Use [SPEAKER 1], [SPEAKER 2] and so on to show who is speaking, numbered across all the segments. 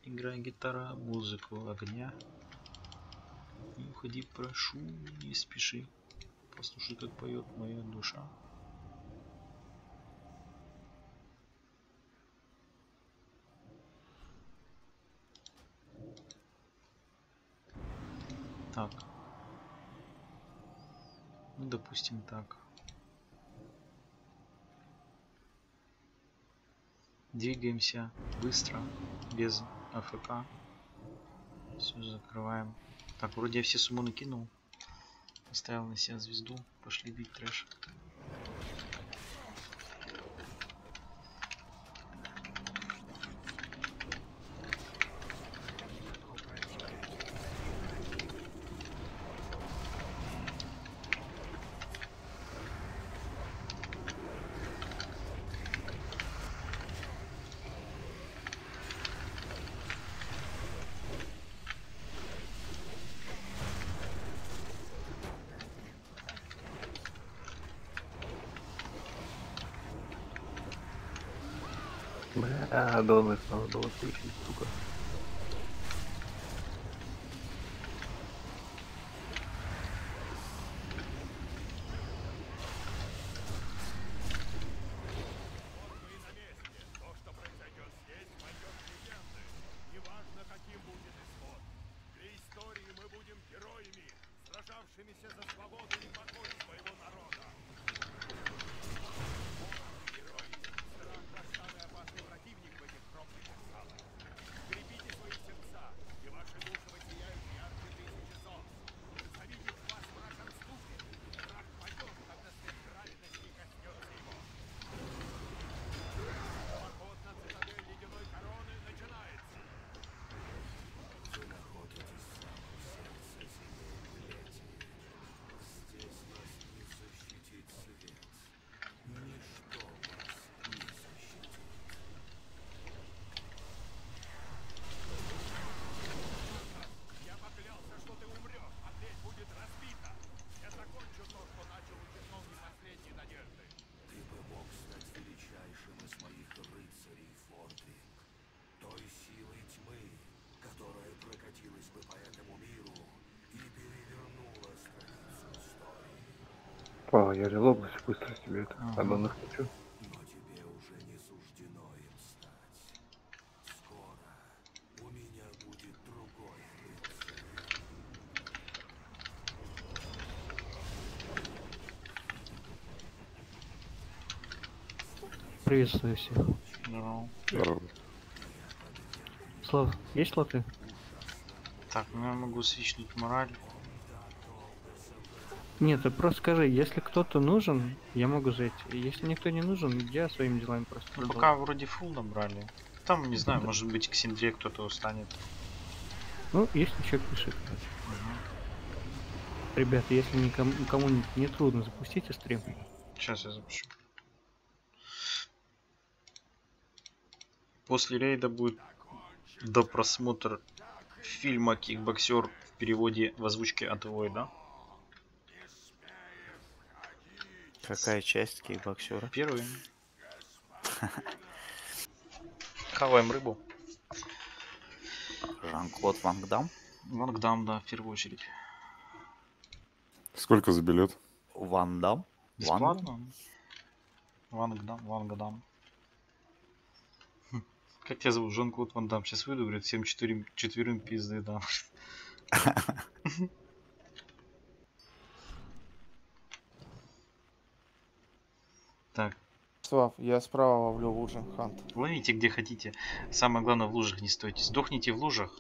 [SPEAKER 1] Играй гитара, музыку огня. Не уходи, прошу, не спеши. Послушай, как поет моя душа. Так. Ну, допустим, так. Двигаемся быстро, без АФК. Все закрываем. Так, вроде я все суммы накинул. Поставил на себя звезду. Пошли бить трэш.
[SPEAKER 2] Бля, Дональд надо было включить, сука. О, я релогнусь быстро себе это. А Дональд хочу.
[SPEAKER 3] Приветствую всех.
[SPEAKER 1] Здорово.
[SPEAKER 2] Здорово.
[SPEAKER 3] Слав, есть слоты?
[SPEAKER 1] Так, ну я могу свичнуть мораль.
[SPEAKER 3] Нет, ты просто скажи, если кто-то нужен, я могу зайти. Если никто не нужен, я своими делами просто
[SPEAKER 1] Ну
[SPEAKER 3] продолжу.
[SPEAKER 1] пока вроде фул набрали. Там, не знаю, может быть к Синдре кто-то устанет.
[SPEAKER 3] Ну, если что, пиши, короче. Ребята, если никому не трудно, запустите стрим.
[SPEAKER 1] Сейчас я запишу. После рейда будет допросмотр фильма «Кикбоксер» в переводе в озвучке от Войда.
[SPEAKER 4] Какая часть кикбоксера?
[SPEAKER 1] Первый. Хаваем рыбу.
[SPEAKER 4] Жан-Клод Ван Дам?
[SPEAKER 1] Ван Дам, да, в первую очередь.
[SPEAKER 5] Сколько за билет?
[SPEAKER 4] Ван Дам?
[SPEAKER 1] Бесплатно? Ван Дам. Как тебя зовут? Жан-Клод Ван Дам. Сейчас выйду, говорит, всем четверым пизды дам. Так.
[SPEAKER 6] Слав, я справа ловлю лужи, Хант.
[SPEAKER 1] Ловите где хотите. Самое главное, в лужах не стойте. Сдохните в лужах.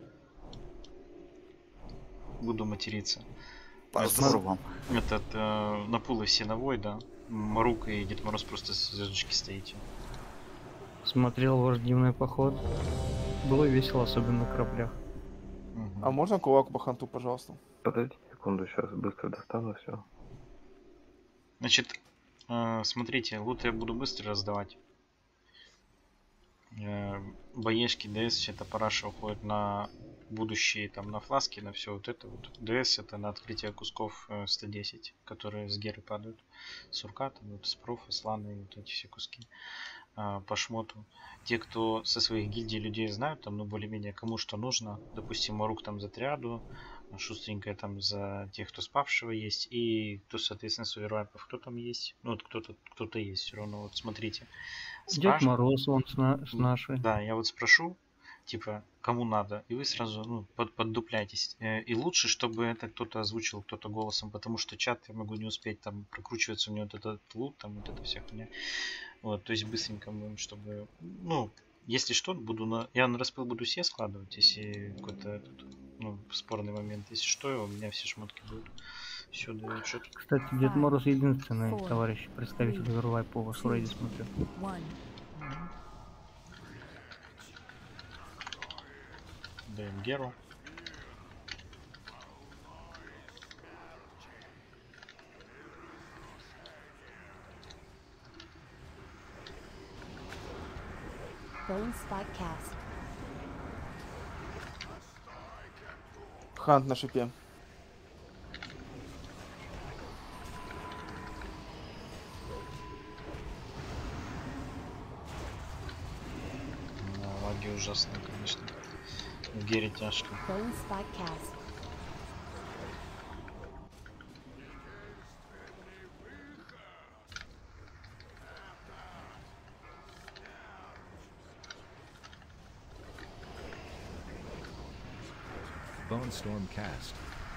[SPEAKER 1] Буду материться.
[SPEAKER 4] Позор вам.
[SPEAKER 1] На пулы все навой, да? Марука и Дед Мороз просто с звездочки стоите.
[SPEAKER 3] Смотрел ваш дневной поход. Было весело, особенно на кораблях.
[SPEAKER 6] А можно кулак по Ханту, пожалуйста?
[SPEAKER 2] Подожди секунду, сейчас быстро достану все.
[SPEAKER 1] Значит, смотрите, лут я буду быстро раздавать. Боешки, ДС, это параша уходит на будущие, там, на фласки, на все вот это вот. ДС это на открытие кусков 110, которые с геры падают. Сурка, там, вот, спроф, сланы, вот эти все куски. по шмоту. Те, кто со своих гильдий людей знают, там, ну, более-менее, кому что нужно. Допустим, Марук там за триаду, Шустренькая там за тех, кто спавшего есть, и кто, соответственно, с овервайпов, кто там есть. Ну, вот кто-то есть все равно, вот смотрите.
[SPEAKER 3] Дед Мороз, он с нашей.
[SPEAKER 1] Да, я вот спрошу, типа, кому надо, и вы сразу, ну, поддупляйтесь. И лучше, чтобы это кто-то озвучил, кто-то голосом, потому что чат я могу не успеть, там, прокручивается у него вот этот лут, там, вот эта вся хуйня. Вот, то есть быстренько мы, чтобы, ну, если что, я на распыл буду все складывать, если какой-то этот, ну, спорный момент. Если что, у меня все шмотки будут. Все, даю отчет.
[SPEAKER 3] Кстати, Дед Мороз единственный товарищ, представитель Овервайпа у вас в рейде, смотрю.
[SPEAKER 1] Даем Геру.
[SPEAKER 5] Bone spot cast.
[SPEAKER 6] Хант на шипе.
[SPEAKER 1] Лаги ужасные, конечно. В Гере тяжко.
[SPEAKER 5] Bone spot cast.
[SPEAKER 7] Bone Storm cast.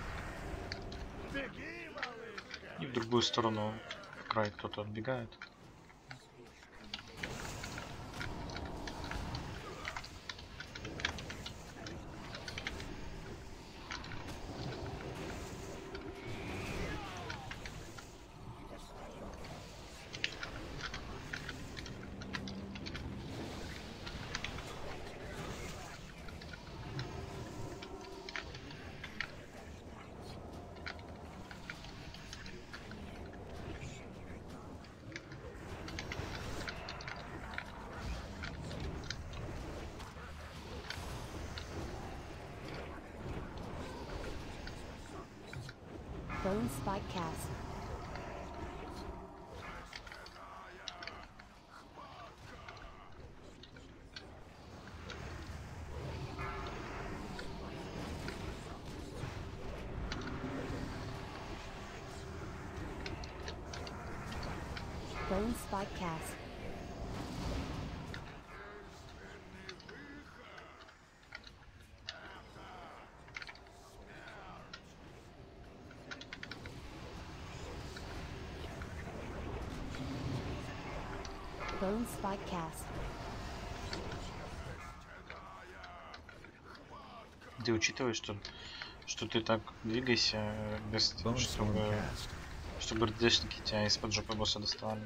[SPEAKER 1] И в другую сторону, в край кто-то отбегает.
[SPEAKER 5] Bone spot cast. Bone spot cast. Bone spot cast.
[SPEAKER 1] Ты учитываешь, что ты так двигайся, без,
[SPEAKER 7] Bone Storm cast.
[SPEAKER 1] чтобы РДшники тебя из-под жопы босса доставали.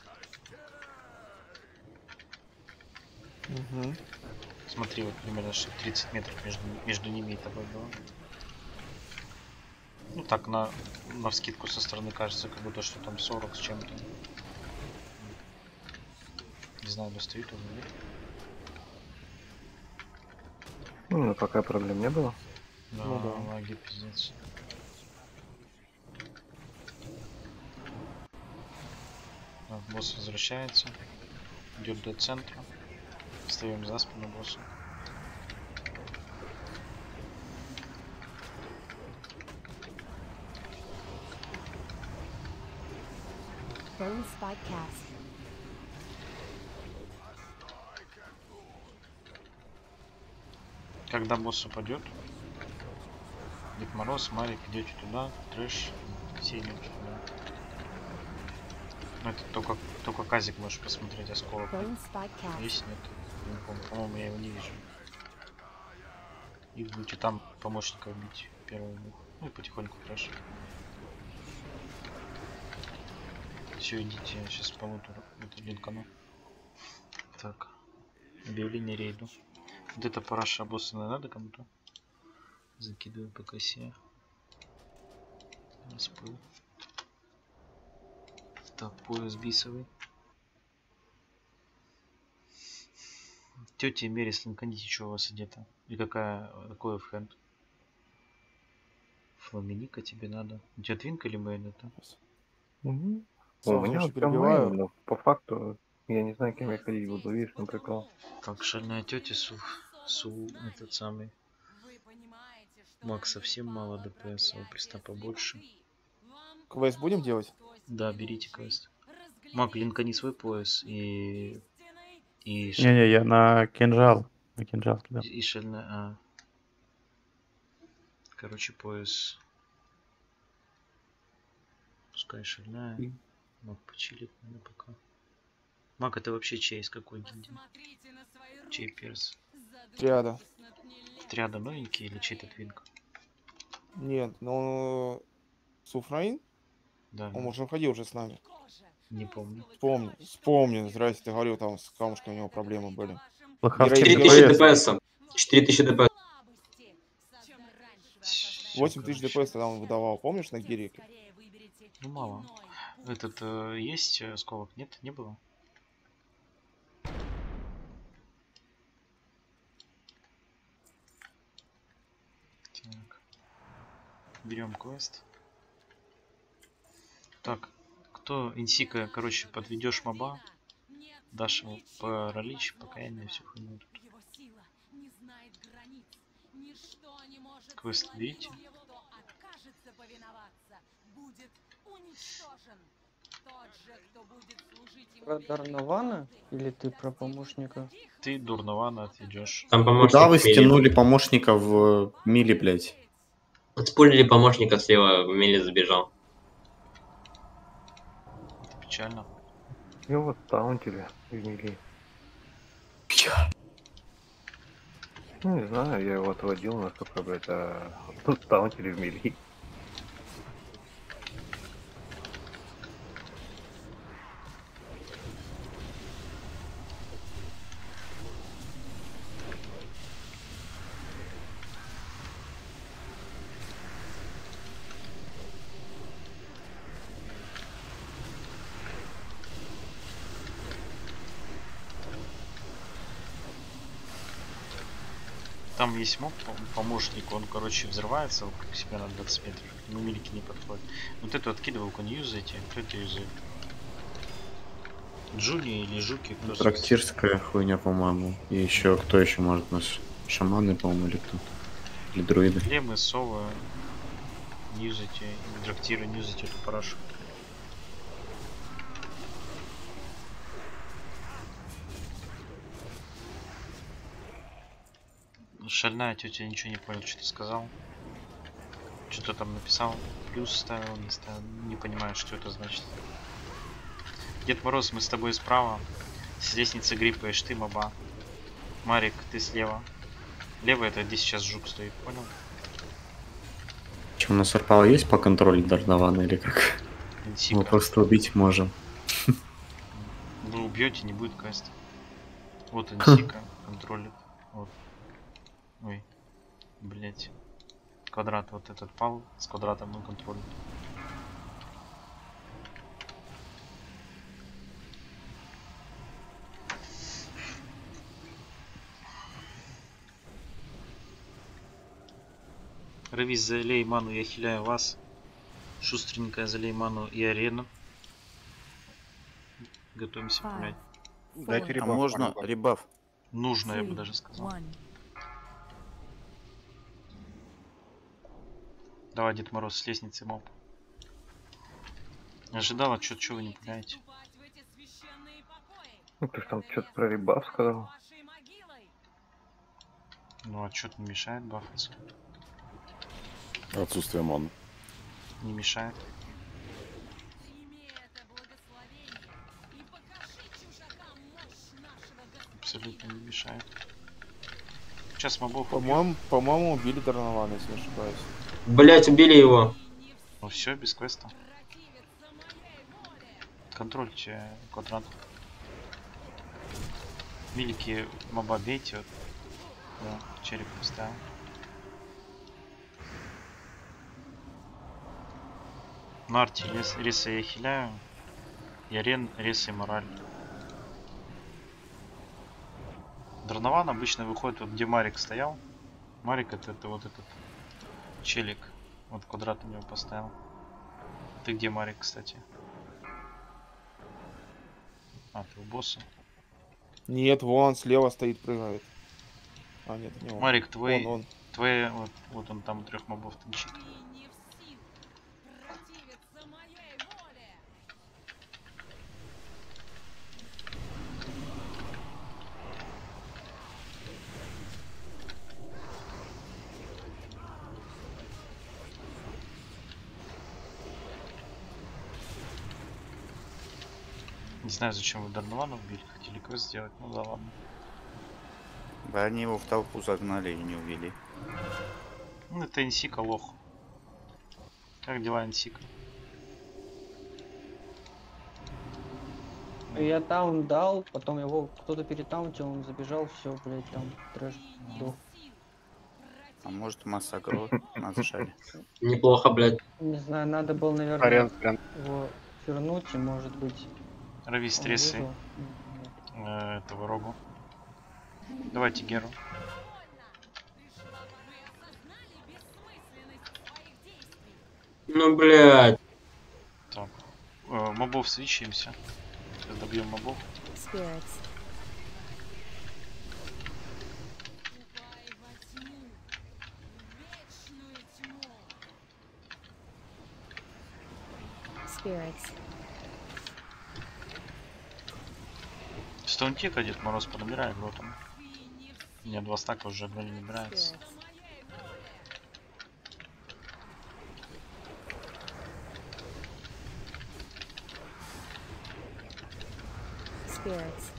[SPEAKER 6] Угу.
[SPEAKER 1] Смотри, вот примерно 30 метров между ними и тобой было. Ну так, на вскидку со стороны кажется, как будто что там 40 с чем-то. Не знаю, достают он или нет.
[SPEAKER 2] Ну, пока проблем не было.
[SPEAKER 1] Да,
[SPEAKER 6] Ну да.
[SPEAKER 1] лаги пиздец. Так, босс возвращается. Идет до центра. Встаем за спину босса.
[SPEAKER 5] Bone spot cast.
[SPEAKER 1] Когда босс упадет, Дед Мороз, Марик, идете туда, трэш, все идете туда. Ну, это только Казик можешь посмотреть осколок.
[SPEAKER 5] Bone spot cast.
[SPEAKER 1] Есть нет? Не помню, по-моему, я его не вижу. И будете там помощника убить первого. Ну и потихоньку трэш. Все, идите, я сейчас по луту это линкану. Так. Объявление рейду. Вот это параша обоссанная надо кому-то? Закидываю по косе. Распыл. Так, пояс бисовый. Тетя Мери, слинканите, что у вас одето? И какое в хенд? Фламиника тебе надо. У тебя твинка или мейн это?
[SPEAKER 2] Угу. У
[SPEAKER 6] Слав,
[SPEAKER 2] меня
[SPEAKER 6] слушай,
[SPEAKER 2] вот прям
[SPEAKER 6] перебиваю.
[SPEAKER 2] мейн, но по факту Я не знаю, кем я ходить буду, видишь, на прикол.
[SPEAKER 1] Так, шальная тетя этот самый. Маг совсем мало ДПС, а у Приста побольше.
[SPEAKER 6] Квест будем делать?
[SPEAKER 1] Да, берите квест. Маг, линкани свой пояс и
[SPEAKER 3] Не-не, я на кинжал. На кинжал кидал.
[SPEAKER 1] и шальная... Короче, пояс. Пускай шальная. Маг почилит, наверное, пока. Маг, это вообще чей, из какой гильдии? Чей перс?
[SPEAKER 6] Триада.
[SPEAKER 1] Триада новенький или чей-то твинк?
[SPEAKER 6] Нет, ну... Суфраин?
[SPEAKER 1] Да,
[SPEAKER 6] Он уже ходил уже с нами.
[SPEAKER 1] не помню.
[SPEAKER 6] Вспомни, здрасте, ты говорил, там с камушками у него проблемы были.
[SPEAKER 3] Лохавский
[SPEAKER 6] Героический
[SPEAKER 8] 4000 ДПС. 4000 ДПС.
[SPEAKER 6] 8000 ДПС тогда он выдавал, помнишь, на Гирике?
[SPEAKER 1] Ну, мало. Этот есть осколок? Нет, не было? Так. Берем квест. Так, кто инсика, короче, подведешь моба, дашь ему паралич, покаяние, всю хуйню тут. Квест видите?
[SPEAKER 9] Про Дарнована или ты про помощника?
[SPEAKER 1] Ты дурновано отведешь.
[SPEAKER 8] Там помощник
[SPEAKER 10] Куда вы
[SPEAKER 8] в мили.
[SPEAKER 10] стянули помощника в мили, блядь?
[SPEAKER 8] Отспулили помощника слева, в мили забежал.
[SPEAKER 1] Это печально.
[SPEAKER 2] Я вот таунтили в мили. Ну, не знаю, я его отводил настолько, блядь, а тут таунтили в мили.
[SPEAKER 1] Там есть моб, помощник, он, короче, взрывается вокруг себя на 20 метров. Ну, милики не подходит. Вот эту откидывалку не юзайте, кто это юзает? Джуни или Жуки? Кто
[SPEAKER 10] Трактирская хуйня, по-моему. И еще кто еще может у нас? Шаманы, по-моему, или кто? Или друиды.
[SPEAKER 1] Лемы, совы, не юзайте, или трактиры, не юзайте эту парашу. Шальная тетя, ничего не понял, что ты сказал. Что-то там написал, плюс ставил, не ставил, не понимаю, что это значит. Дед Мороз, мы с тобой справа. С лестницы гриппаешь, ты моба. Марик, ты слева. Лево это где сейчас жук стоит, понял?
[SPEAKER 10] Чем у нас арпал есть по контролю Дарнована или как?
[SPEAKER 1] Инсика.
[SPEAKER 10] Мы просто убить можем.
[SPEAKER 1] Вы убьете, не будет квеста. Вот инсика контролит. Вот. Ой, блять. Квадрат вот этот пал, с квадратом мы контролим. Равис, залей ману, я хиляю вас. Шустренькая, залей ману и арену. Готовимся пулять.
[SPEAKER 6] Дайте
[SPEAKER 4] А
[SPEAKER 6] ребаф.
[SPEAKER 4] можно ребаф?
[SPEAKER 1] Нужно, я бы даже сказал. Давай, Дед Мороз, с лестницы моб. Ожидала, что вы не пуляете.
[SPEAKER 2] Ну, ты ж там что-то про ребаф сказал.
[SPEAKER 1] Ну а что-то не мешает бафаться?
[SPEAKER 11] Отсутствие ман.
[SPEAKER 1] Не мешает. Абсолютно не мешает. Сейчас мобов убьем.
[SPEAKER 6] По-моему, убили Дарнована, если не ошибаюсь.
[SPEAKER 8] Блять, убили его.
[SPEAKER 1] Ну все, без квеста. Контрольте квадрат. Милики моба бейте. Вот. Да, череп поставил. Нарти, реса я хиляю. Я реса и мораль. Дарнован обычно выходит вот где Марик стоял. Марик это вот этот челик. Вот квадрат у него поставил. Ты где, Марик, кстати? А, ты у босса.
[SPEAKER 6] Нет, вон слева стоит, прыгает. А, нет, не он.
[SPEAKER 1] Марик, твой...
[SPEAKER 6] Он.
[SPEAKER 1] Твои... Вот он там 3 мобов танчит. Не знаю, зачем вы Дарнована убили. Хотели квест сделать, ну да ладно.
[SPEAKER 4] Да они его в толпу загнали и не увели.
[SPEAKER 1] Ну это Инсика лох. Как дела, Инсика?
[SPEAKER 9] Я таун дал, потом его кто-то перетаунтил, он забежал, все, блядь, там трэш. Сдох.
[SPEAKER 4] А может Массагро нас сжали?
[SPEAKER 8] Неплохо, блядь.
[SPEAKER 9] Не знаю, надо было, наверное, его вернуть, и может быть...
[SPEAKER 1] Рави
[SPEAKER 9] он
[SPEAKER 1] стрессы
[SPEAKER 9] выжил.
[SPEAKER 1] этого рогу. Давайте Геру.
[SPEAKER 8] Ну, блядь.
[SPEAKER 1] Так. Мобов свечимся. Сейчас добьем мобов.
[SPEAKER 5] Spirits. Spirits.
[SPEAKER 1] Стоунтика Дед Мороз понабирает ротом. У меня 2 стака уже одно не набирается.
[SPEAKER 5] Spirits. Spirits.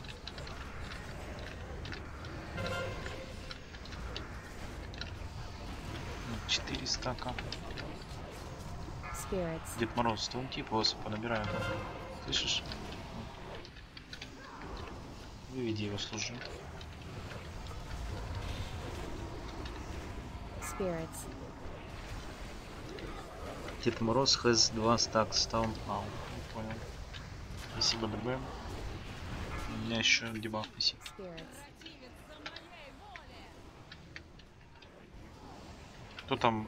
[SPEAKER 1] Ну, 4 стака.
[SPEAKER 5] Spirits.
[SPEAKER 1] Дед Мороз, стоунти просто понабирает. Слышишь? Выведи его, служи.
[SPEAKER 5] Spirits.
[SPEAKER 1] Дед Мороз has 2 стак стаун. А, не понял. Спасибо, ДБ. У меня еще дебаф, спасибо.
[SPEAKER 5] Spirits.
[SPEAKER 1] Кто там?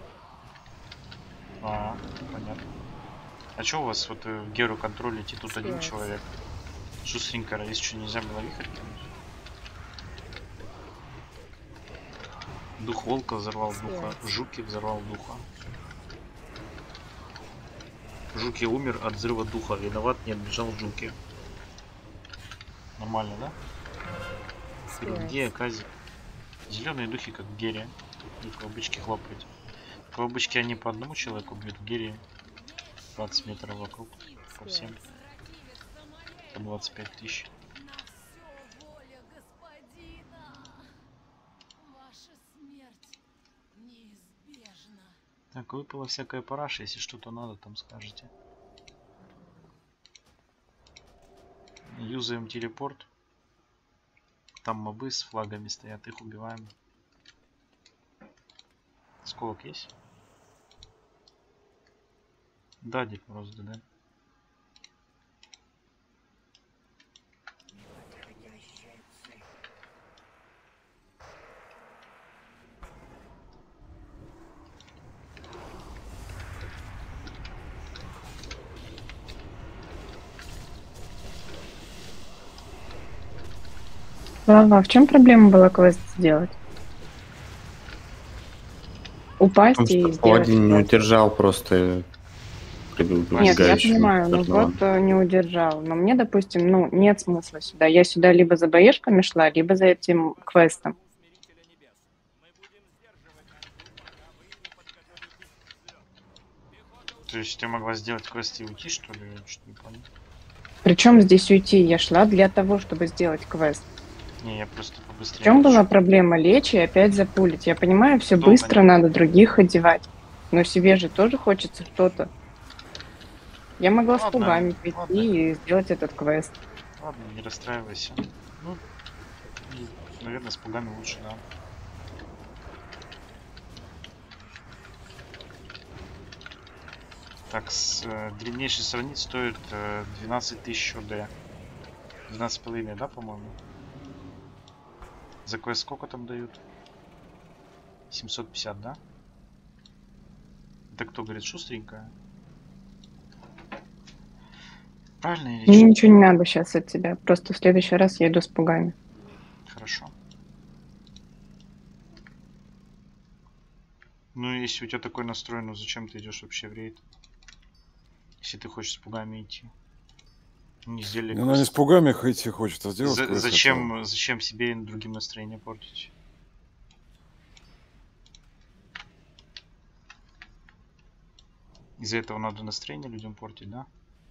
[SPEAKER 1] А, понятно. А чё у вас вот Геру контролите? Тут один
[SPEAKER 5] Spirits.
[SPEAKER 1] человек. Шустренько, если что, нельзя было вихрь кинуть. Дух волка взорвал духа.
[SPEAKER 5] Spirits.
[SPEAKER 1] Жуки взорвал духа. Жуки умер от взрыва духа. Виноват, не отбежал Жуки. Нормально, да? Где
[SPEAKER 5] Spirits.
[SPEAKER 1] Казик? Зеленые духи как в Гере. И колбычки хлопают. Колбычки они по одному человеку бьют, в Гере 20 метров вокруг. По всем. По 25 тысяч. Так, выпала всякая параша, если что-то надо, там скажете. Юзаем телепорт. Там мобы с флагами стоят, их убиваем. Сколок есть? Да, Дед Мороз, да.
[SPEAKER 11] Слава, а в чем проблема была квест сделать? Упасть
[SPEAKER 10] Потому
[SPEAKER 11] и
[SPEAKER 10] что
[SPEAKER 11] сделать.
[SPEAKER 10] Паладин не удержал просто
[SPEAKER 11] Нет, я понимаю, но
[SPEAKER 10] Дарнована.
[SPEAKER 11] вот не удержал. Но мне, допустим, ну, нет смысла сюда. Я сюда либо за боешками шла, либо за этим квестом.
[SPEAKER 1] То есть ты могла сделать квест и уйти, что ли? Я что-то не понял.
[SPEAKER 11] Причем здесь уйти? Я шла для того, чтобы сделать квест.
[SPEAKER 1] Не, я просто
[SPEAKER 11] В
[SPEAKER 1] побыстрее.
[SPEAKER 11] чем была
[SPEAKER 1] хочу.
[SPEAKER 11] проблема лечь и опять запулить? Я понимаю, все
[SPEAKER 1] Долго
[SPEAKER 11] быстро,
[SPEAKER 1] не-
[SPEAKER 11] надо других одевать. Но себе же тоже хочется что-то. Я могла с
[SPEAKER 1] Ладно,
[SPEAKER 11] пугами прийти
[SPEAKER 1] ладно.
[SPEAKER 11] и сделать этот квест.
[SPEAKER 1] Ладно, не расстраивайся. Ну, наверное, с пугами лучше, да. Так, древнейший сравнить стоит 12 тысяч ОД. 12,5, да, по-моему? За квест сколько там дают? 750, да? Это кто говорит, шустренькая? Правильно или
[SPEAKER 11] Мне
[SPEAKER 1] что?
[SPEAKER 11] ничего не надо сейчас от тебя. Просто в следующий раз я иду с пугами.
[SPEAKER 1] Хорошо. Ну, если у тебя такой настрой, ну зачем ты идешь вообще в рейд? Если ты хочешь с пугами идти. Не сделали
[SPEAKER 12] Она не с пугами идти хочет, а сделать квест хотела.
[SPEAKER 1] Зачем себе и другим настроение портить? Из-за этого надо настроение людям портить, да?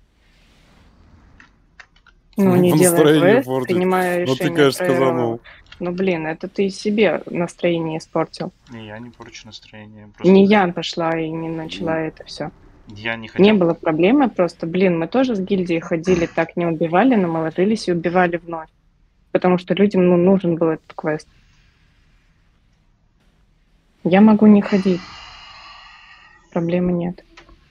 [SPEAKER 11] Ну, не делая
[SPEAKER 12] Настроение
[SPEAKER 11] квест,
[SPEAKER 12] портить.
[SPEAKER 11] принимая
[SPEAKER 12] Ну,
[SPEAKER 11] решение
[SPEAKER 12] ты, конечно,
[SPEAKER 11] про...
[SPEAKER 12] сказанул.
[SPEAKER 11] Ну, блин, это ты себе настроение испортил.
[SPEAKER 1] Не, я не порчу настроение.
[SPEAKER 11] Не я пошла и не начала это все.
[SPEAKER 1] Я не хотел.
[SPEAKER 11] Не было проблемы, просто, блин, мы тоже с гильдией ходили, так не убивали, но мы ложились и убивали вновь. Потому что людям, ну, нужен был этот квест. Я могу не ходить. Проблемы нет.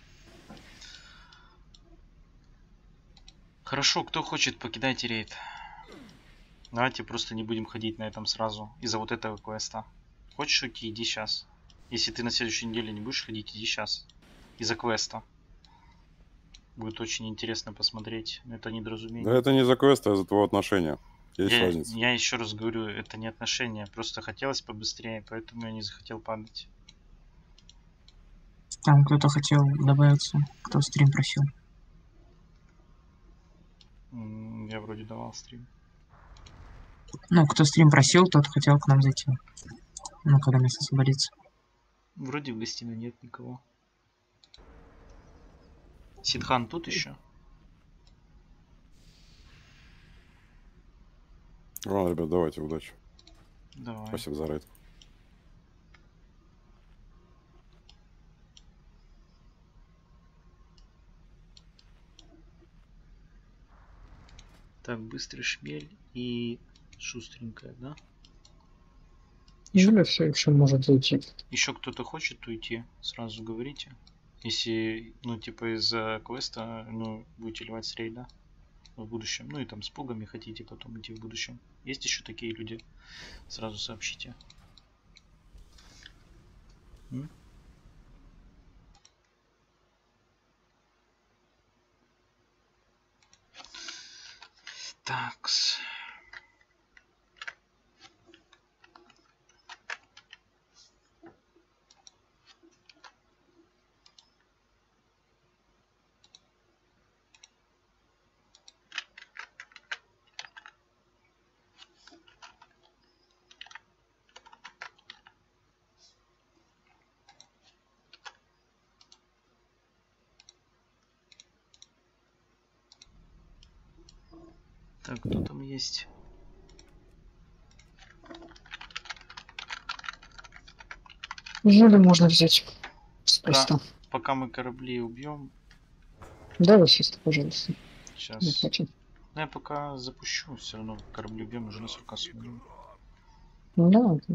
[SPEAKER 1] Хорошо, кто хочет, покидайте рейд. Давайте просто не будем ходить на этом сразу. Из-за вот этого квеста. Хочешь уйти, иди сейчас. Если ты на следующей неделе не будешь ходить, иди сейчас. Из-за квеста. Будет очень интересно посмотреть. Это недоразумение.
[SPEAKER 12] Да это не за квест, а за твое отношение. Есть разница.
[SPEAKER 1] Я еще раз говорю, это не отношения. Просто хотелось побыстрее, поэтому я не захотел падать.
[SPEAKER 13] Там кто-то хотел добавиться, кто стрим просил.
[SPEAKER 1] Я вроде давал стрим.
[SPEAKER 13] Ну, кто стрим просил, тот хотел к нам зайти. Ну, когда место освободится.
[SPEAKER 1] Вроде в гостиной нет никого. Сидхан тут еще?
[SPEAKER 12] Ладно, ребят, давайте, удачи.
[SPEAKER 1] Давай.
[SPEAKER 12] Спасибо за рейд.
[SPEAKER 1] Так, быстрый шмель и шустренькая, да?
[SPEAKER 14] Юля все еще может зайти.
[SPEAKER 1] Еще кто-то хочет уйти, сразу говорите. Если, ну, типа из-за квеста, ну, будете ливать с рейда в будущем. Ну и там с пугами хотите потом идти в будущем. Есть еще такие люди? Сразу сообщите. Такс. Так, кто там есть?
[SPEAKER 14] Юлю можно взять с поста.
[SPEAKER 1] Пока мы корабли убьем.
[SPEAKER 14] Да, Васиста, пожалуйста.
[SPEAKER 1] Сейчас.
[SPEAKER 14] Не хочу.
[SPEAKER 1] Ну, я пока запущу, все равно корабли убьем, уже на суркасу будем.
[SPEAKER 14] Ну да.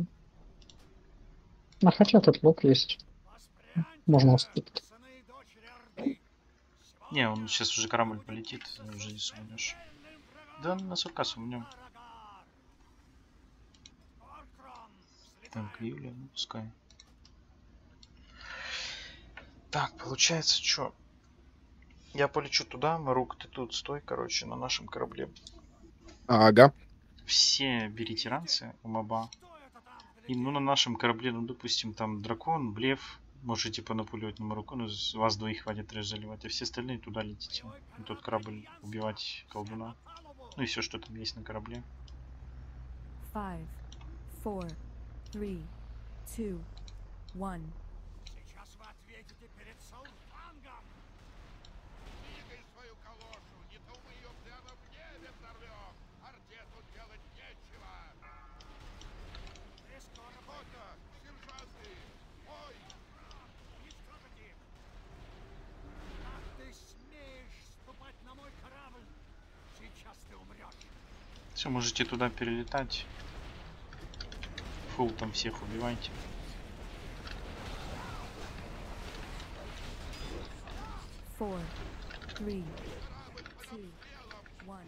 [SPEAKER 14] А хотя тут лук есть. Можно успеть.
[SPEAKER 1] Не, он сейчас уже корабль полетит, уже не сумнешь. Да, на суркасу умнем. Так, Юля, ну пускай. Так, получается, что? Я полечу туда, Марук, ты тут стой, короче, на нашем корабле.
[SPEAKER 6] Ага.
[SPEAKER 1] Все берите ранцы у моба. И ну на нашем корабле, ну допустим, там дракон, блеф, можете понапуливать на Маруку, но вас двоих хватит трэш заливать, а все остальные туда летите. На тот корабль убивать колдуна. Ну и все, что там есть на корабле.
[SPEAKER 5] 5, 4, 3, 2, 1.
[SPEAKER 15] Сейчас вы ответите перед Салфангом. Двигай свою калошу, не то мы ее прямо в небе взорвем. Орде тут делать нечего. Охота, сержанты, ой! Уничтожить их! Как ты смеешь ступать на мой корабль? Сейчас ты умрешь.
[SPEAKER 1] Все, можете туда перелетать. Фул там всех убивайте.
[SPEAKER 5] Four, three, two, one.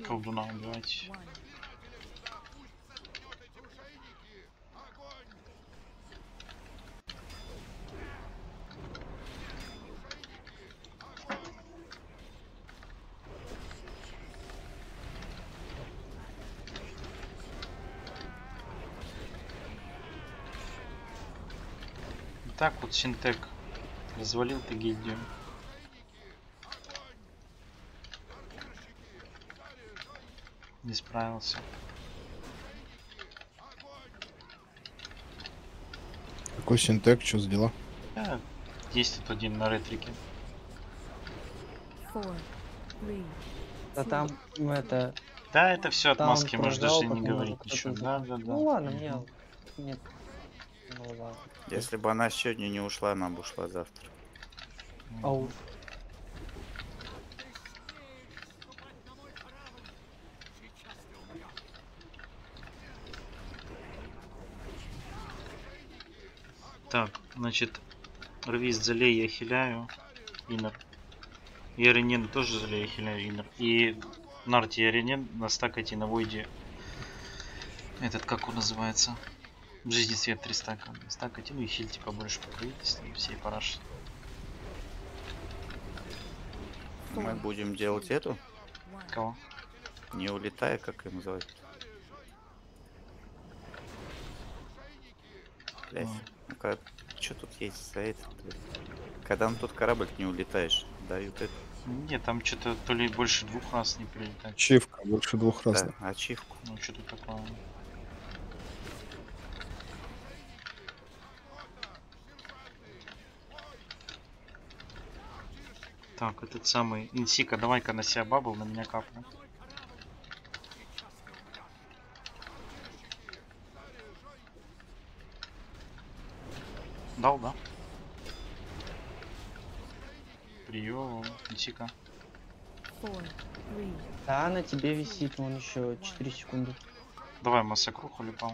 [SPEAKER 1] Колдуна убивайте. Так вот Синтек развалил ты гильдию. Не справился.
[SPEAKER 6] Какой Синтек, что за дела?
[SPEAKER 1] Есть тут один на ретрике.
[SPEAKER 9] Да там это...
[SPEAKER 1] Да, это все отмазки,
[SPEAKER 9] там
[SPEAKER 1] можешь
[SPEAKER 9] прожал,
[SPEAKER 1] даже не
[SPEAKER 9] потом
[SPEAKER 1] говорить
[SPEAKER 9] кто-то
[SPEAKER 1] ничего.
[SPEAKER 9] за-
[SPEAKER 1] Да, да, да.
[SPEAKER 9] Ну ладно, мне... Нет. Ну ладно.
[SPEAKER 4] Если бы она сегодня не ушла, она бы ушла завтра.
[SPEAKER 9] Ау.
[SPEAKER 1] Так, значит, Рвиз залей, я хиляю. Инер. И Ренен тоже залей, я хиляю Инер. И Нарти и Ренен настакайте на Войде. Этот, как он называется? В жизни свет 3 стака. Стакайте, ну и хильте побольше по правительству и всей параши.
[SPEAKER 4] Мы будем делать эту?
[SPEAKER 1] Кого?
[SPEAKER 4] Не улетая, как ее называют. Блять, ну-ка, что тут есть за это? Когда на тот корабль не улетаешь, дают это.
[SPEAKER 1] Нет, там что-то то ли больше 2 раз не прилетает.
[SPEAKER 6] Ачивка, больше 2 раз.
[SPEAKER 4] Да, ачивку.
[SPEAKER 1] Ну что тут такое? Так, этот самый Инсика, давай-ка на себя бабл, на меня капнул. Дал, да? Прием, Инсика.
[SPEAKER 9] Да, на тебе висит, вон еще 4 секунды.
[SPEAKER 1] Давай массакруху липал.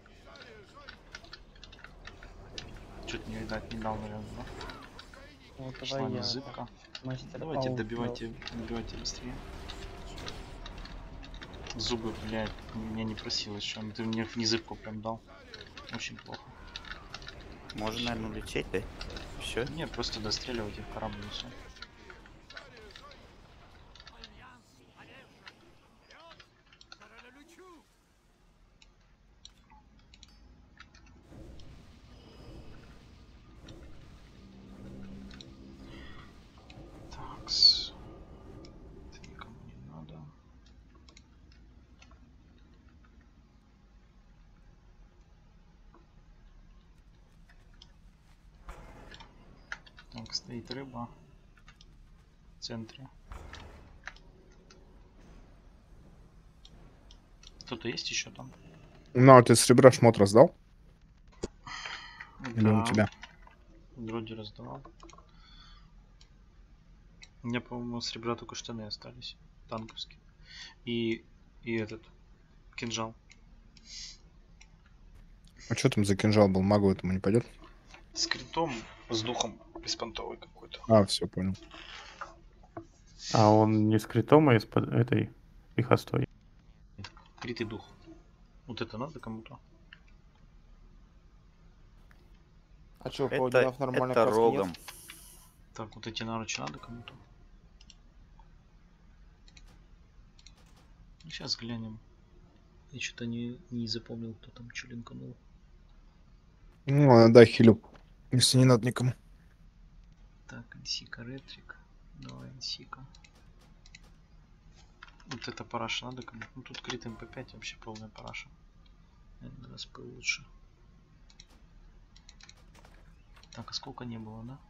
[SPEAKER 1] Что-то не видать, не дал, наверное, да?
[SPEAKER 9] Вот
[SPEAKER 1] Пошла
[SPEAKER 9] давай я.
[SPEAKER 1] незыбка.
[SPEAKER 9] Мастер.
[SPEAKER 1] Давайте
[SPEAKER 9] Ау,
[SPEAKER 1] добивайте быстрее. Зубы, блядь, меня не просилось, что ты мне незыбку прям дал. Очень плохо.
[SPEAKER 4] Можно, наверное, улететь, да? Все?
[SPEAKER 1] Нет, просто достреливайте в корабль и все. Такс. Это никому не надо. Так, стоит рыба в центре. Кто-то есть еще там?
[SPEAKER 6] Ну, а ты с ребра шмот раздал? Или
[SPEAKER 1] Да.
[SPEAKER 6] у тебя?
[SPEAKER 1] Вроде раздавал. У меня, по-моему, с ребра только штаны остались. Танковские. И этот. Кинжал.
[SPEAKER 6] А что там за кинжал был? Магу этому не пойдет?
[SPEAKER 1] С критом, с духом беспонтовый какой-то.
[SPEAKER 6] А, все, понял.
[SPEAKER 3] А он не с критом, а из-под этой пихостой.
[SPEAKER 1] Крит и дух. Вот это надо кому-то?
[SPEAKER 6] А что,
[SPEAKER 4] Это, это рогом.
[SPEAKER 1] Так, вот эти наручи надо кому-то? Ну, сейчас глянем. Я что-то не запомнил, кто там что линканул.
[SPEAKER 6] Ну, ладно, дай хилю. Если не надо никому.
[SPEAKER 1] Так, Инсика, Ретрик. Давай, Инсика. Вот это параша надо кому-то. Ну, тут крит МП5 вообще полная параша. Наверное, СП лучше. Так, а сколько не было, да?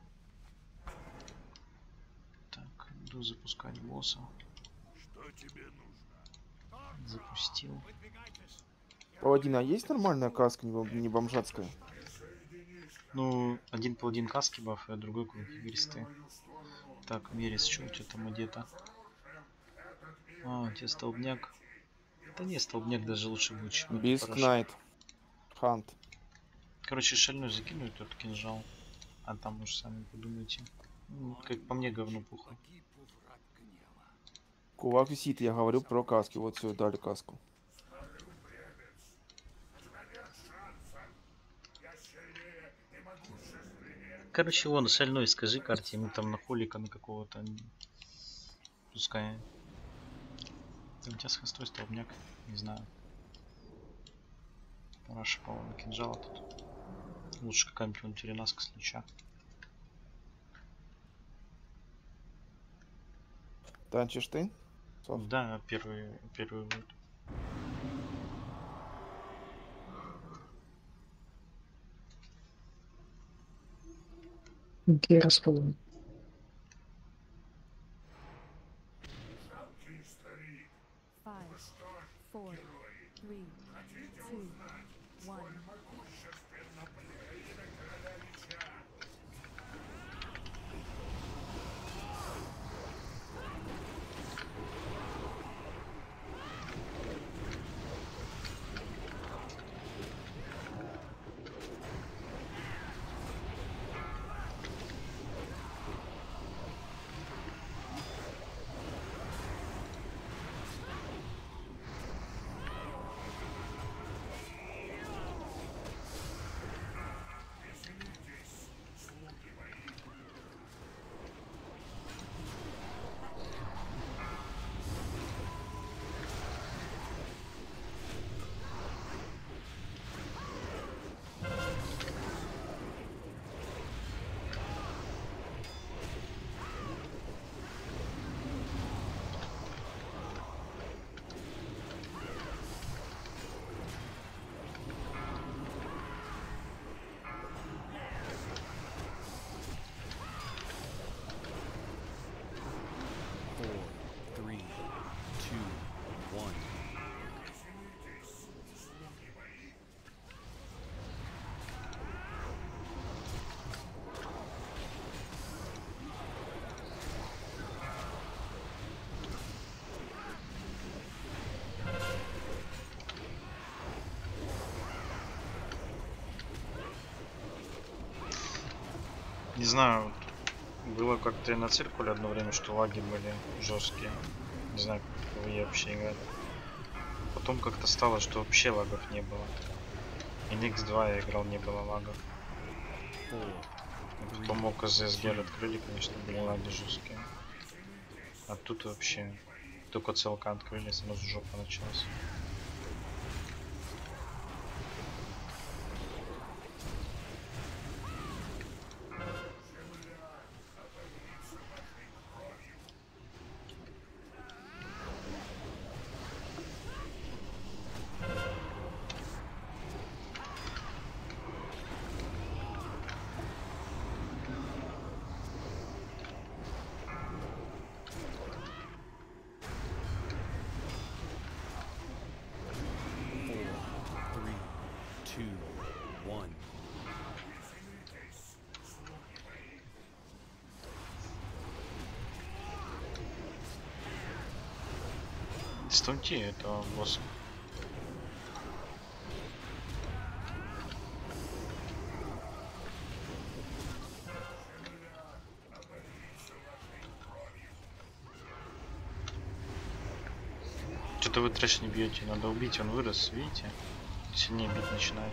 [SPEAKER 1] Так, иду запускать босса.
[SPEAKER 15] Что тебе нужно?
[SPEAKER 1] Запустил.
[SPEAKER 6] Паладина, а есть нормальная каска, не бомжатская?
[SPEAKER 1] Ну, один паладин каски баф, а другой версты. Так, Мерис, что у тебя там одето? А, у тебя столбняк. Да не, столбняк даже лучше будет, чем
[SPEAKER 6] Биск Найт. Хант.
[SPEAKER 1] Короче, шальной закину этот кинжал. А там уж сами подумайте. Ну, как по мне говно пухло.
[SPEAKER 6] Кулак висит, я говорю про каски. Вот все, дали каску.
[SPEAKER 1] Короче, вон, шальной скажи карте, ему там на холика на какого-то. Пускай. У тебя с хостой столбняк, не знаю. Раша, по-моему, кинжала тут. Лучше какая-нибудь вон теренаска с луча.
[SPEAKER 6] Танчишь ты?
[SPEAKER 1] Да, первый будет.
[SPEAKER 14] Окей, расколом.
[SPEAKER 5] Five, four, three, two, one.
[SPEAKER 1] Не знаю, было как-то и на циркуле одно время, что лаги были жесткие. Не знаю, как вы вообще играли. Потом как-то стало, что вообще лагов не было. И X2 я играл, не было лагов. Потом ОКЗ открыли, конечно, были лаги жесткие. А тут вообще только целка открыли, сразу жопа началась. Стунти этого босса. Что-то вы трэш не бьете, надо убить, он вырос, видите? Сильнее бить начинает.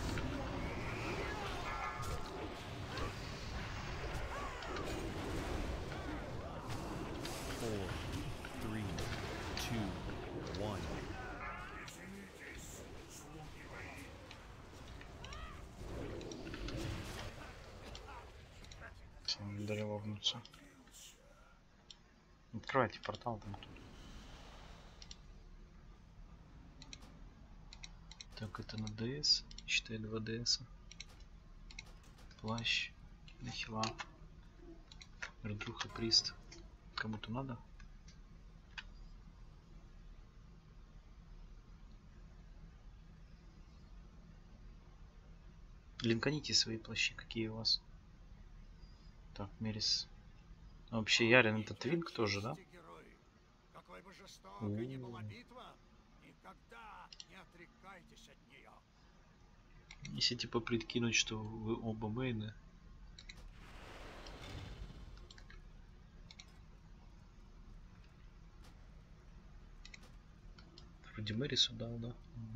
[SPEAKER 1] Открывайте портал там тут. Так, это на ДС. Считай 2 ДС. Плащ. Нахила. Рдруха Прист. Кому-то надо? Линканите свои плащи, какие у вас. Так, Мерис. А вообще Ярин это Твинк тоже, да?
[SPEAKER 15] Какой бы жестокой ни была битва, никогда не отрекайтесь от нее.
[SPEAKER 1] Если типа прикинуть, что вы оба мейны. Вроде Мэрису дал, да?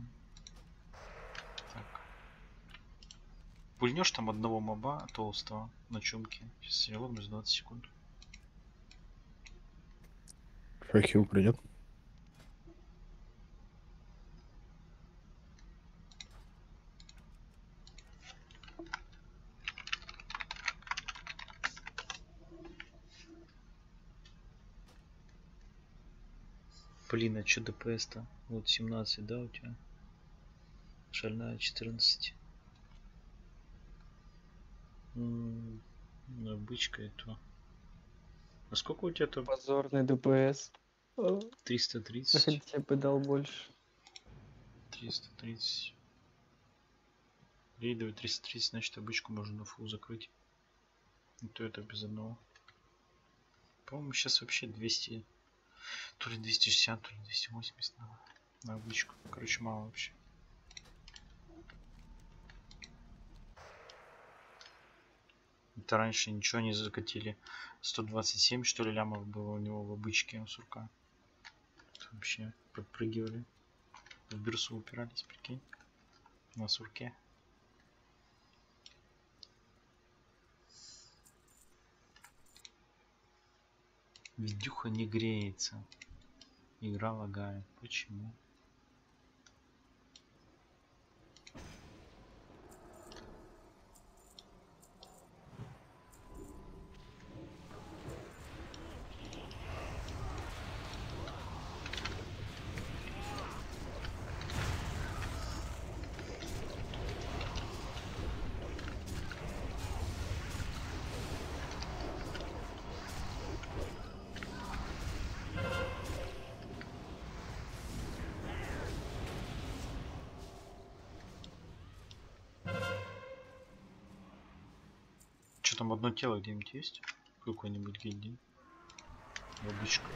[SPEAKER 1] Так. Пульнешь там одного моба толстого на чумке. Сейчас я ловлю за 20 секунд.
[SPEAKER 6] Фахил придет.
[SPEAKER 1] Блин, а что ДПС-то? Вот 17, да, у тебя? Шальная 14. Бычка это. А сколько у тебя там?
[SPEAKER 9] Позорный ДПС.
[SPEAKER 1] 330.
[SPEAKER 9] Хотя бы дал больше.
[SPEAKER 1] 330. Рейдовый 330, значит обычку можно на фул закрыть. И то это без одного. По-моему, сейчас вообще 200. То ли 260, то ли 280 на обычку. Короче, мало вообще. Это раньше ничего не закатили. 127 что ли лямов было у него в обычке у сурка. Это вообще подпрыгивали. В бирсу упирались, прикинь. На сурке. Видюха не греется. Игра лагает. Почему? Что там одно тело где-нибудь есть? Какой-нибудь гильдии? В обычку.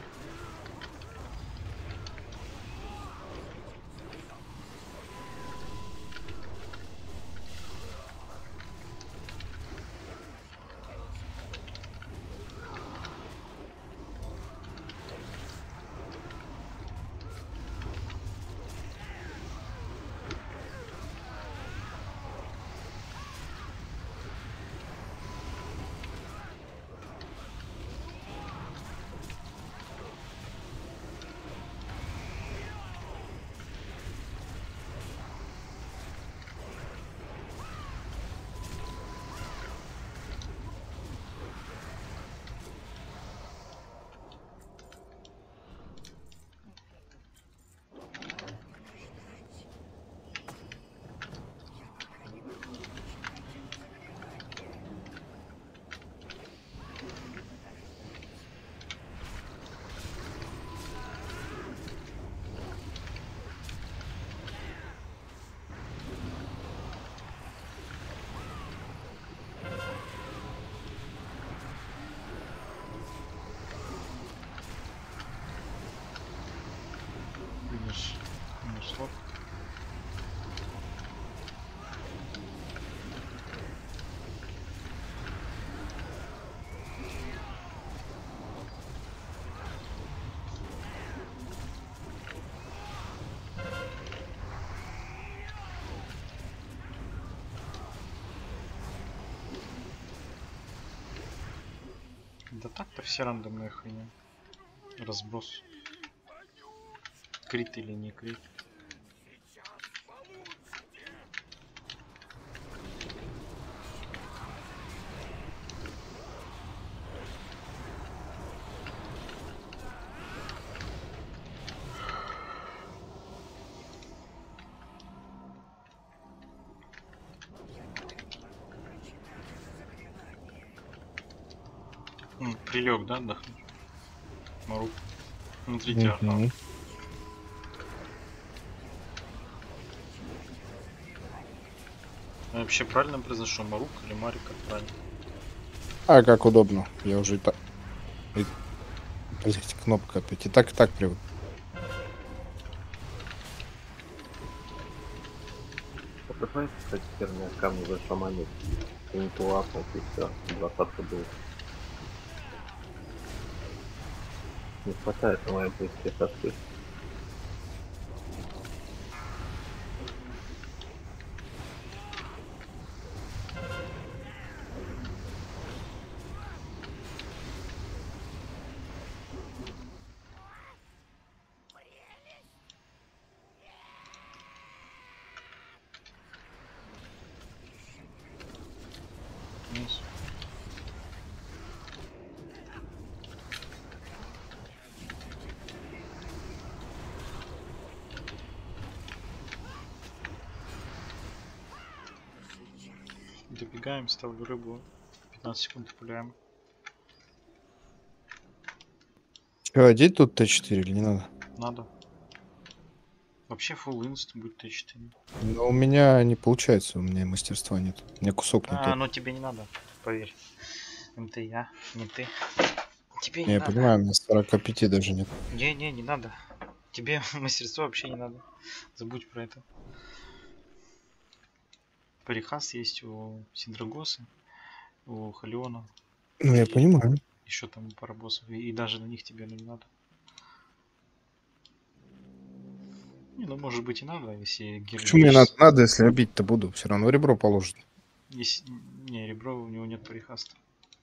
[SPEAKER 1] Минус лоб. Да так-то все рандомная хуйня. Разброс. Крит или не крит. Прилег, да, отдохнуть? Марук. Внутри тебя. Я вообще правильно произношу? Марук или Марик, как правильно?
[SPEAKER 6] А как удобно. Я уже и так... Блять, кнопка опять. И так привык.
[SPEAKER 2] Покупайте, кстати, херня, камни за шаманит. И не тулапнуть, и все. 20 будет. Не хватает на моем поиске соски.
[SPEAKER 1] Вниз. Добегаем, ставлю рыбу. 15 секунд пуляем.
[SPEAKER 6] Че, одеть тут Т4 или не надо?
[SPEAKER 1] Надо. Вообще full инст будет Т4.
[SPEAKER 6] Но у меня не получается, у меня мастерства нет. У меня кусок не
[SPEAKER 1] А,
[SPEAKER 6] тот.
[SPEAKER 1] ну тебе не надо, поверь. МТ я, не ты. Тебе
[SPEAKER 6] Не,
[SPEAKER 1] не
[SPEAKER 6] я
[SPEAKER 1] надо.
[SPEAKER 6] понимаю, мне 45 даже нет.
[SPEAKER 1] Не надо. Тебе мастерство вообще не надо. Забудь про это. Парихас есть у Синдрагоса, у Халиона.
[SPEAKER 6] Ну, я понимаю.
[SPEAKER 1] Еще там пара боссов. И даже на них тебе не надо. Не, ну может быть и надо, если герой.
[SPEAKER 6] Почему мне надо? Надо, если я бить-то буду. Все равно ребро положит.
[SPEAKER 1] Если... Не, ребро у него нет парихаста.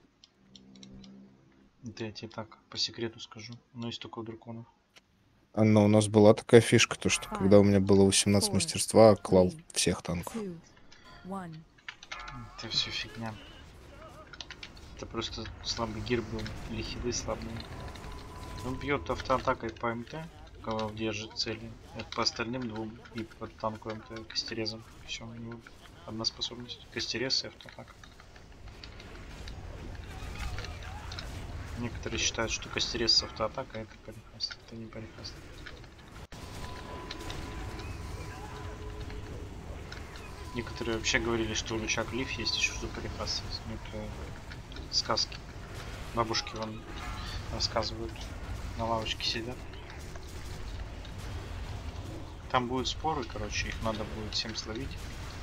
[SPEAKER 1] Это я тебе так по секрету скажу. Но есть только у драконов.
[SPEAKER 6] Но у нас была такая фишка, то что когда у меня было 18 мастерства, клал всех танков.
[SPEAKER 1] Это все фигня. Это просто слабый гир был. Или хилы слабые. Он бьет автоатакой по МТ, кого держит цели. Это по остальным двум и по танку МТ костерезом. Все, у него одна способность. Костерез и автоатака. Некоторые считают, что костерез с автоатакой это парихаст. Это не парихаст. Некоторые вообще говорили, что у Луча Клифф есть еще что парихаст. Это сказки. Бабушки вон рассказывают. На лавочке сидят. Там будут споры, короче, их надо будет всем словить.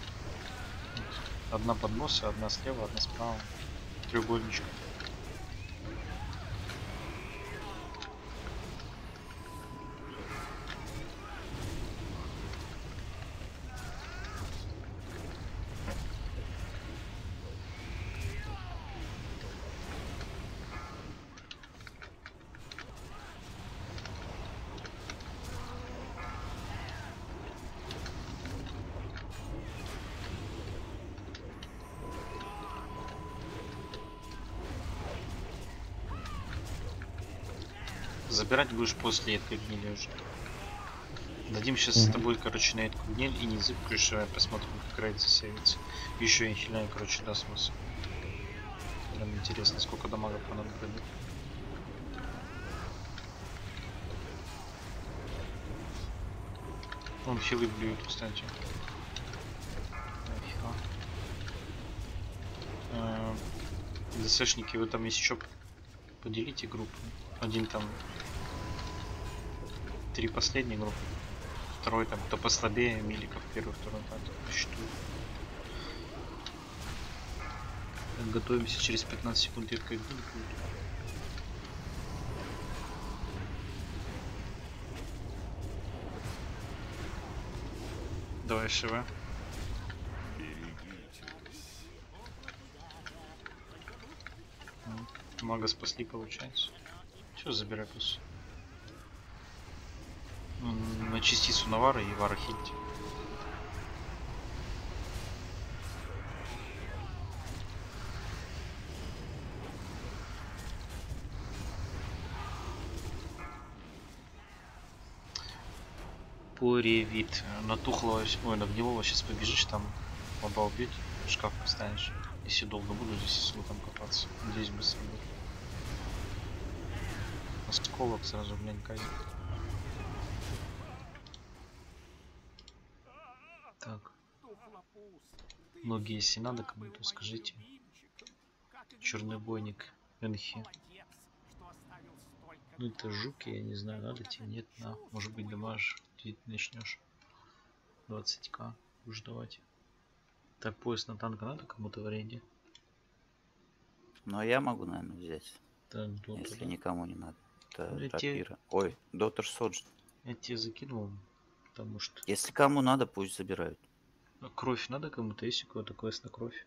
[SPEAKER 1] Одна под босса, одна слева, одна справа. Треугольничка. Забирать будешь после этой гнили уже. Дадим сейчас с тобой, короче, на эту гниль и не запишем, посмотрим, как рейд засейвится. Еще и хиляй, короче, даст вас. Прям интересно, сколько дамага по нам пройдет. Вон хилы блюют, кстати. ДСшники, вы там есть еще поделите группу. Один там 3 последние группы. Второй там кто послабее, миликов первый, второй, так, считаю. Готовимся через 15 секунд редкой гниль будет. Давай ШВ. Мага спасли, получается. Все, забирай пусть. На частицу Навара и Вара хильте. Поревит. На тухлого, ой, на гнилого сейчас побежишь, там оба убить, шкаф поставишь. Если долго буду здесь, если там копаться. Надеюсь, быстро будет. Осколок сразу, блин, казнь. Так. Ноги, если надо кому-то, скажите. Черный бойник, Энхи. Ну это жуки, я не знаю, надо тебе, нет, на. Может быть, дамаж, ты начнешь. 20к, будешь давать. Так, пояс на танка надо кому-то в аренде?
[SPEAKER 4] Ну а я могу, наверное, взять.
[SPEAKER 1] Так,
[SPEAKER 4] если
[SPEAKER 1] да.
[SPEAKER 4] никому не надо. Это
[SPEAKER 1] Ну,
[SPEAKER 4] рапира. Ой, доктор Соджин.
[SPEAKER 1] Я тебе закинул, потому что...
[SPEAKER 4] Если кому надо, пусть забирают.
[SPEAKER 1] А кровь надо кому-то? Есть у кого-то квест на кровь?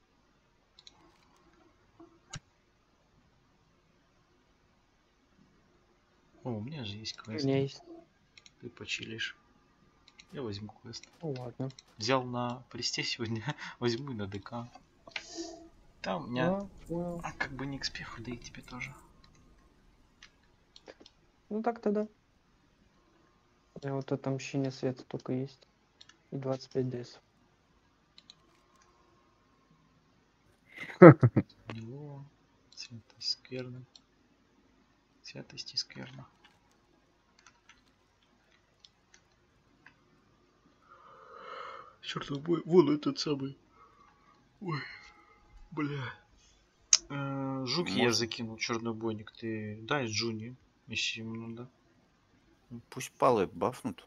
[SPEAKER 1] О, у меня же есть квест.
[SPEAKER 9] У меня есть.
[SPEAKER 1] Ты почилишь. Я возьму квест.
[SPEAKER 9] Ну ладно.
[SPEAKER 1] Взял на престе сегодня, возьму и на ДК. Там у меня...
[SPEAKER 9] Понял.
[SPEAKER 1] А как бы не к спеху, да и тебе тоже.
[SPEAKER 9] Ну так тогда. У меня вот отомщение света только есть. И 25 ДС.
[SPEAKER 1] Его. Святость скверна. Святость и скверна. Чёртов бой. Вон этот самый. Ой. Бля. Жуки я закинул, черный бойник. Ты дай Джуни, если ему надо.
[SPEAKER 4] Пусть палы бафнут.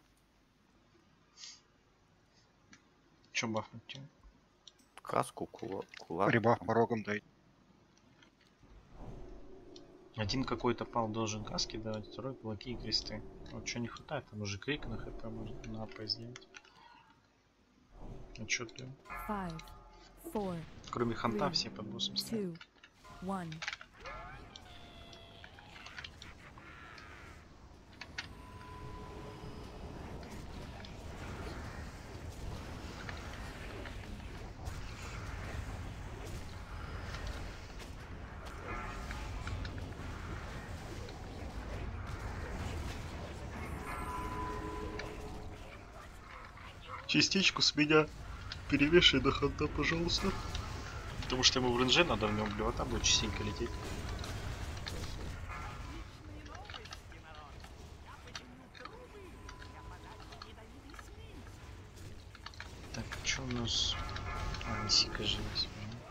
[SPEAKER 1] Че бафнуть тебе?
[SPEAKER 4] Каску, кулак.
[SPEAKER 16] Прибав порогом дай.
[SPEAKER 1] Один какой-то пал должен каски давать, второй кулаки и кресты. Вот что не хватает, там уже крик на хп можно на АП сделать. А чё ты?
[SPEAKER 5] 5, 4,
[SPEAKER 1] Кроме ханта все под боссом стоят.
[SPEAKER 5] 2, 1.
[SPEAKER 1] Частичку с меня перевешай до ханта, пожалуйста. Потому что ему в ренже надо, в нем блевота будет частенько лететь. Так, что у нас? А, Сика жилась.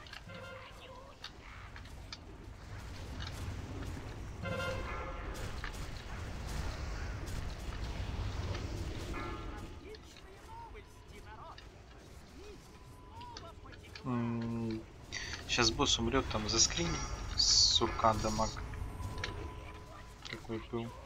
[SPEAKER 1] Сейчас босс умрет, там заскрин с сурка дамаг. Какой был.